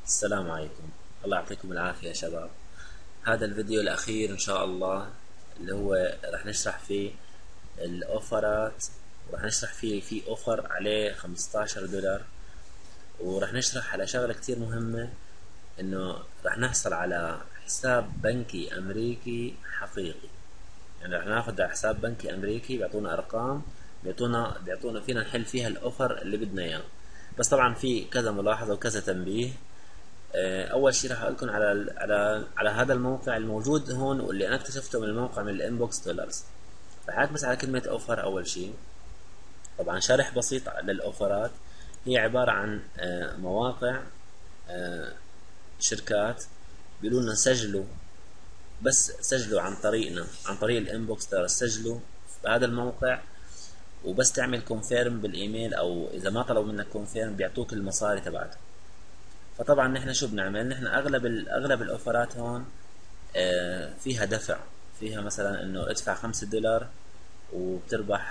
السلام عليكم. الله يعطيكم العافية يا شباب. هذا الفيديو الأخير إن شاء الله اللي هو رح نشرح فيه الأوفرات، ورح نشرح فيه في أوفر عليه $15، ورح نشرح على شغلة كتير مهمة، إنه رح نحصل على حساب بنكي أمريكي حقيقي. يعني رح ناخد على حساب بنكي أمريكي، بيعطونا أرقام، بيعطونا فينا نحل فيها الأوفر اللي بدنا إياه. بس طبعا في كذا ملاحظة وكذا تنبيه. اول شيء راح اقول لكم على هذا الموقع الموجود هون، واللي انا اكتشفته من الموقع من الانبوكس دولارز. راح اكبس على كلمة اوفر اول شيء. طبعا شرح بسيط للاوفرات. هي عبارة عن مواقع، شركات بيقولوا لنا سجلوا، بس سجلوا عن طريقنا، عن طريق الانبوكس دولارز. سجلوا بهذا الموقع، وبس تعمل كونفيرم بالايميل، او اذا ما طلبوا منك كونفيرم بيعطوك المصاري تبعته. فطبعا نحن شو بنعمل؟ نحن اغلب الاوفرات هون فيها دفع، فيها مثلا انه ادفع $5 وبتربح،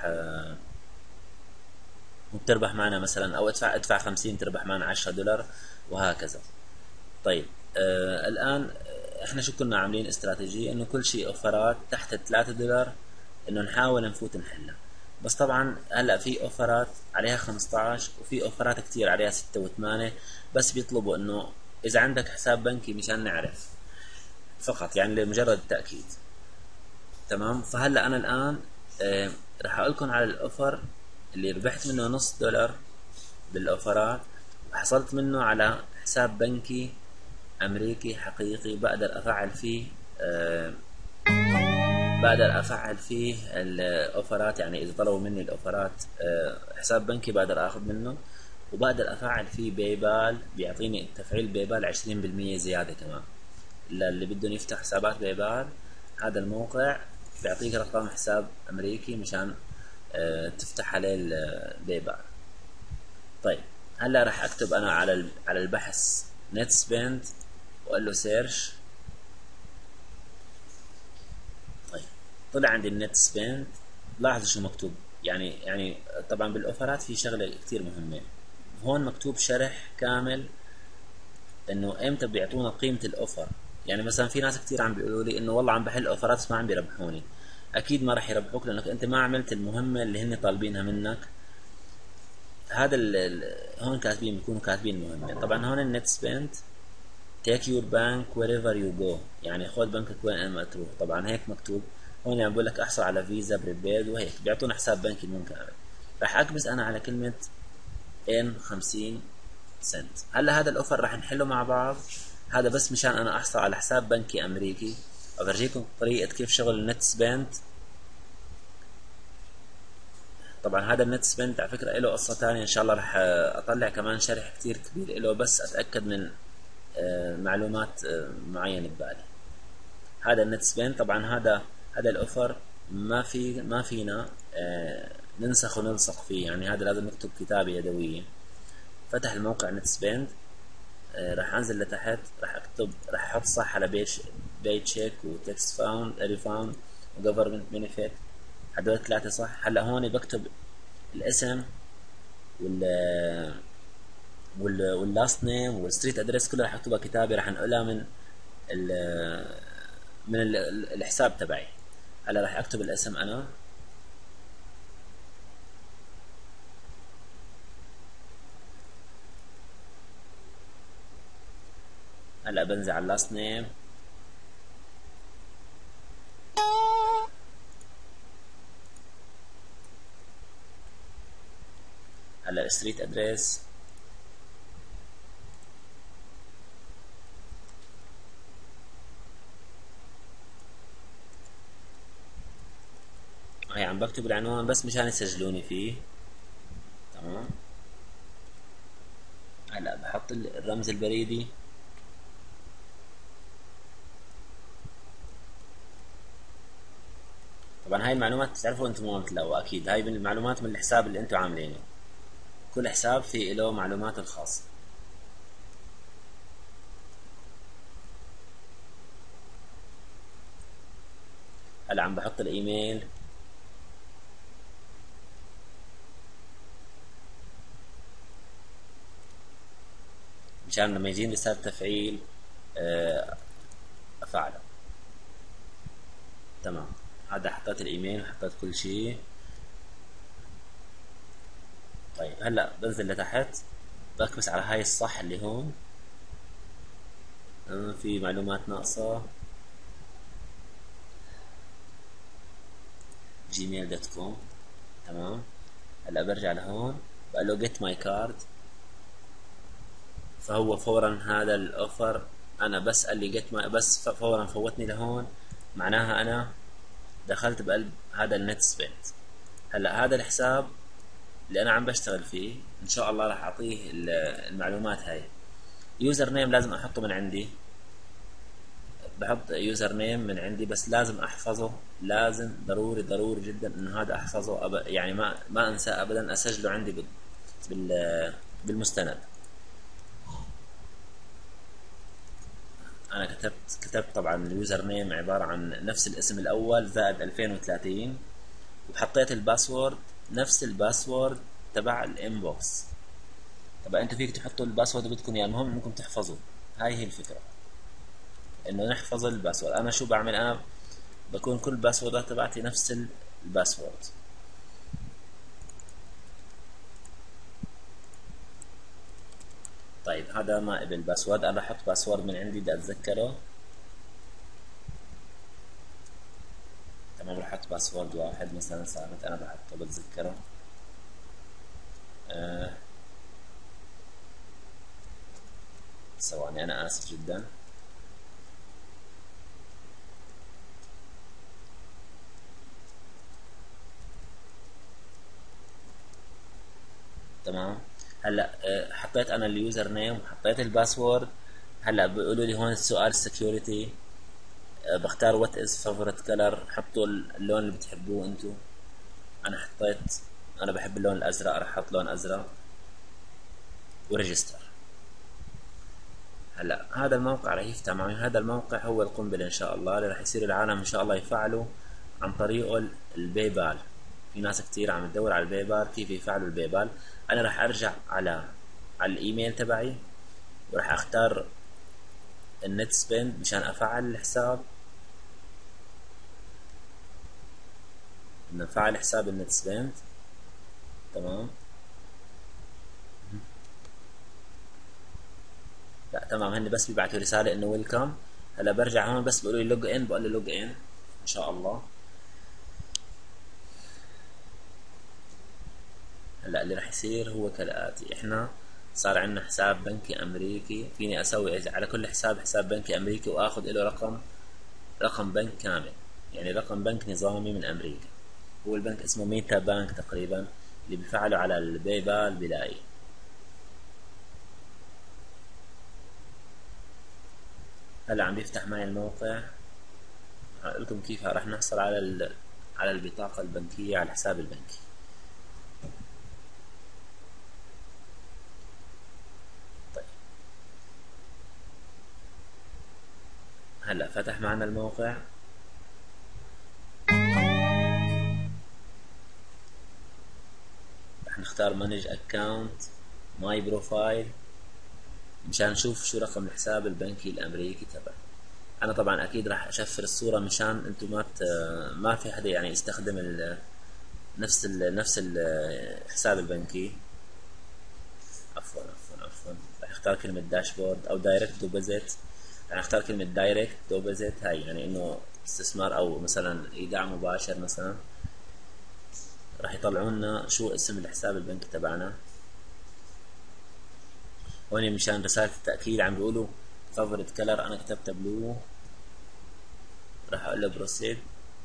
وبتربح معنا مثلا، او ادفع 50 تربح معنا $10 وهكذا. طيب الان احنا شو كنا عاملين استراتيجية؟ انه كل شيء اوفرات تحت $3 انه نحاول نفوت نحلها. بس طبعا هلا في اوفرات عليها 15، وفي اوفرات كتير عليها 6 و8، بس بيطلبوا انه اذا عندك حساب بنكي مشان نعرف فقط، يعني لمجرد التأكيد. تمام. فهلا انا الان راح اقول لكم على الاوفر اللي ربحت منه $0.5 بالاوفرات، وحصلت منه على حساب بنكي امريكي حقيقي. بقدر افعل فيه الاوفرات، يعني اذا طلبوا مني الاوفرات حساب بنكي بقدر اخذ منه، وبقدر افعل فيه باي بال، بيعطيني تفعيل باي بال 20% زيادة كمان. اللي بدهم يفتح حسابات باي بال، هذا الموقع بيعطيك رقم حساب امريكي مشان تفتح عليه الباي بال. طيب هلا راح اكتب انا على البحث نت سبند، واقول له سيرش. طيب طلع عندي النت سبند. لاحظوا شو مكتوب. يعني طبعا بالاوفرات في شغله كتير مهمه. هون مكتوب شرح كامل انه امتى بيعطونا قيمه الاوفر. يعني مثلا في ناس كتير عم بيقولوا لي انه والله عم بحل اوفرات بس ما عم بيربحوني. اكيد ما راح يربحوك لانك انت ما عملت المهمه اللي هن طالبينها منك. هذا هون كاتبين، بيكونوا كاتبين مهمه. طبعا هون النت سبند take your bank wherever you go، يعني خذ بنكك وين ما تروح. طبعا هيك مكتوب هون، يعني بقول لك احصل على فيزا بريبيد، وهيك بيعطونا حساب بنكي مو كامل. راح اكبس انا على كلمه ان 50 سنت. هلا هذا الاوفر راح نحله مع بعض. هذا بس مشان انا احصل على حساب بنكي امريكي. افرجيكم طريقه كيف شغل النت سبند. طبعا هذا النت سبند على فكره له قصه تانية، ان شاء الله راح اطلع كمان شرح كتير كبير له، بس اتاكد من معلومات معينه ببالي. هذا النت سبند. طبعا هذا الاوفر ما فينا ننسخ ونلصق فيه، يعني هذا لازم نكتب كتابه يدويه. فتح الموقع نت سبند. راح انزل لتحت، راح احط صح على بي تشيك وتكست فاوند ريفاوند وجفرمنت بنفيت. هدول 3 صح. هلا هون بكتب الاسم واللاست نيم والستريت ادريس، كلها راح اكتبها كتابه، راح انقلها من الحساب تبعي. هلا راح اكتب الاسم انا. هلا بنزل على اللاست نيم. هلا الستريت ادريس. هي عم بكتب العنوان بس مشان يسجلوني فيه. تمام. هلا بحط الرمز البريدي. طبعا هاي المعلومات بتعرفوا انتم ما بتلاقوا، اكيد هاي من المعلومات من الحساب اللي انتم عاملينه. كل حساب فيه له معلوماته الخاصة. هلا عم بحط الايميل. مشان لما يجيني رسالة تفعيل افعله. تمام، هذا حطيت الايميل وحطيت كل شيء. طيب هلا بنزل لتحت، بكبس على هاي الصح اللي هون، في معلومات ناقصة، gmail.com. تمام، هلا برجع لهون بقول له get my card، فهو فورا هذا الاوفر انا بس قال لي get my، بس فورا فوتني لهون، معناها انا دخلت بقلب هذا النت سبنت. هلا هذا الحساب اللي انا عم بشتغل فيه ان شاء الله راح اعطيه المعلومات هاي. يوزر نيم لازم احطه من عندي، بحط يوزر نيم من عندي، بس لازم احفظه، لازم ضروري ضروري جدا انه هذا احفظه، يعني ما انساه ابدا، اسجله عندي بالمستند. انا كتبت طبعا اليوزر نيم عبارة عن نفس الاسم الاول زائد 2030، وحطيت الباسورد نفس الباسورد تبع الانبوكس. طبعا انتوا فيك تحطوا الباسورد اللي بدكم اياه، المهم انكم تحفظوا، هاي هي الفكرة، انه نحفظ الباسورد. انا شو بعمل؟ انا بكون كل الباسوردات تبعتي نفس الباسورد. طيب هذا ما قبل باسورد، انا بحط باسورد من عندي بدي اتذكره. تمام، رح احط باسورد واحد مثلا، صارت انا بحطه بتذكره. ثواني انا اسف جدا. تمام، هلا حطيت انا اليوزر نيم وحطيت الباسورد. هلا بيقولوا لي هون السؤال السكيورتي، بختار وات از فافورت كلر، حطوا اللون اللي بتحبوه انتو. انا حطيت، انا بحب اللون الازرق، راح احط لون ازرق وريجستر. هلا هذا الموقع راح يفتح معي، هذا الموقع هو القنبله ان شاء الله اللي راح يصير العالم ان شاء الله يفعلوا عن طريقه الباي بال. في ناس كتير عم تدور على الباي بال، كيف يفعلوا الباي بال. انا راح ارجع على الايميل تبعي، وراح اختار النت سبند مشان افعل الحساب، نفعل حساب النت سبند. تمام، لا تمام، هن بس بيبعتوا رساله انه ويلكم. هلا برجع هون بس بيقولوا لي لوج ان، بقول له لوج ان ان شاء الله. هلا اللي راح يصير هو كالاتي، احنا صار عندنا حساب بنكي امريكي، فيني اسوي على كل حساب بنكي امريكي واخذ له رقم بنك كامل، يعني رقم بنك نظامي من امريكا. هو البنك اسمه ميتا بانك تقريبا، اللي بيفعله على الباي بال بلاقي. هلا عم بيفتح معي الموقع، هقول لكم كيف راح نحصل على البطاقة البنكية على الحساب البنكي. طيب هلا فتح معنا الموقع، رح نختار مانج اكاونت ماي بروفايل مشان نشوف شو رقم الحساب البنكي الامريكي تبعي. انا طبعا اكيد راح اشفر الصورة مشان انتم ما في حدا يعني يستخدم نفس الحساب البنكي. عفوا راح اختار كلمة داشبورد او دايركت دوبوزيت. راح اختار كلمة دايركت دوبوزيت، هاي يعني انه استثمار او مثلا ايداع مباشر مثلا. راح يطلعوا لنا شو اسم الحساب البنكي تبعنا. هون مشان رسالة التأكيد عم بيقولوا فافورت كلر، انا كتبت بلو، راح اقول له بروسيد.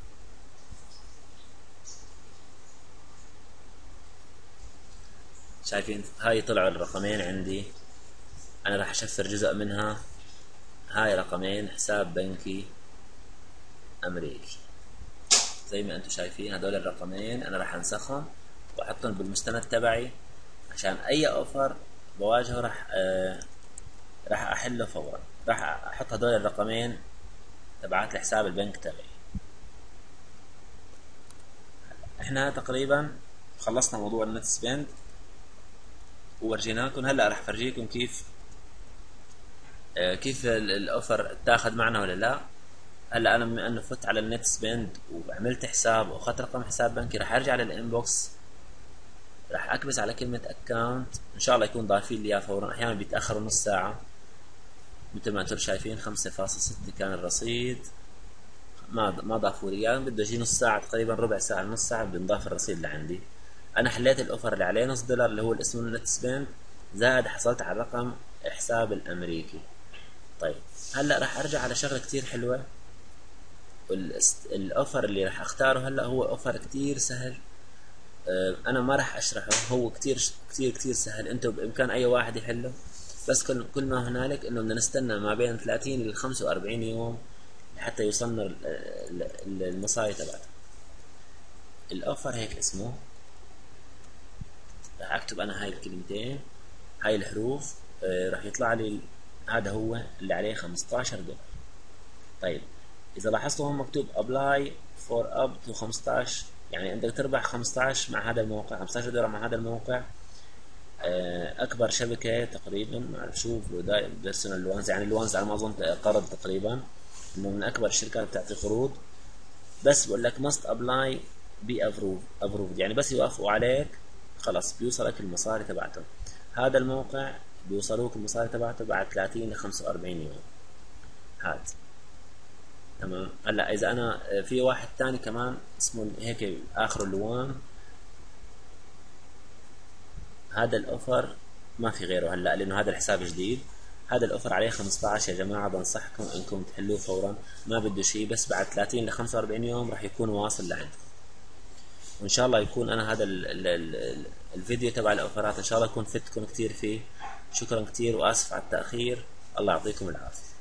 شايفين هاي طلعوا الرقمين عندي، انا راح اشفر جزء منها. هاي رقمين حساب بنكي امريكي، زي ما انتم شايفين هدول الرقمين انا راح انسخهم واحطهم بالمستند تبعي، عشان اي اوفر بواجهه راح احله فورا. راح احط هدول الرقمين تبعات لحساب البنك تبعي. احنا تقريبا خلصنا موضوع النت سبند وورجيناكم. هلا راح فرجيكم كيف كيف الاوفر تاخذ معنا ولا لا؟ هلا انا بما انه فت على النت سبند وعملت حساب واخذت رقم حساب بنكي، راح ارجع للانبوكس، راح اكبس على كلمة اكونت، ان شاء الله يكون ضايفين لي اياه فورا، احيانا بيتاخروا نص ساعة مثل ما انتم شايفين 5.6 كان الرصيد، ما ضافوا لي اياه، بده يجي نص ساعة تقريبا، ربع ساعة نص ساعة بنضاف الرصيد لعندي. انا حليت الاوفر اللي عليه $0 اللي هو اسمه النت سبند، زائد حصلت على الرقم حساب الامريكي. طيب هلا راح ارجع على شغلة كتير حلوة، الاوفر اللي راح اختاره هلا هو اوفر كتير سهل. انا ما راح اشرحه، هو كتير كتير كتير سهل، انتم بامكان اي واحد يحله، بس كل ما هنالك انه بدنا نستنى ما بين 30 ل 45 يوم لحتى يوصلنا المصاري تبعته. الاوفر هيك اسمه، راح اكتب انا هاي الكلمتين، هاي الحروف، راح يطلع لي هذا هو اللي عليه $15. طيب اذا لاحظتوا هون مكتوب apply for up to 15، يعني انت تربح 15 مع هذا الموقع، $15 مع هذا الموقع. اكبر شبكة تقريبا، ما اعرف شو بيرسونال لونز، يعني اللونز على ما اظن قرض تقريبا، انه من اكبر الشركات بتعطي قروض. بس بقول لك must apply be approved، يعني بس يوافقوا عليك خلاص بيوصلك المصاري تبعته. هذا الموقع بيوصلوك المصاري تبعته بعد 30 ل 45 يوم. هاد تمام. هلا اذا انا في واحد تاني كمان اسمه هيك اخره اللوان، هذا الاوفر ما في غيره هلا لانه هذا الحساب جديد، هذا الاوفر عليه 15 يا جماعه، بنصحكم انكم تحلوه فورا، ما بده شيء، بس بعد 30 ل 45 يوم راح يكون واصل لعندكم. وان شاء الله يكون انا هذا الفيديو تبع الاوفرات ان شاء الله يكون فدتكم كثير فيه. شكرا كثير واسف على التاخير، الله يعطيكم العافيه.